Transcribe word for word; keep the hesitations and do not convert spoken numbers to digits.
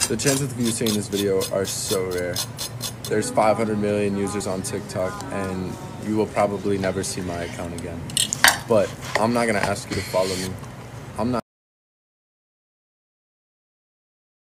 The chances of you seeing this video are so rare. There's five hundred million users on TikTok, and you will probably never see my account again. But I'm not gonna ask you to follow me.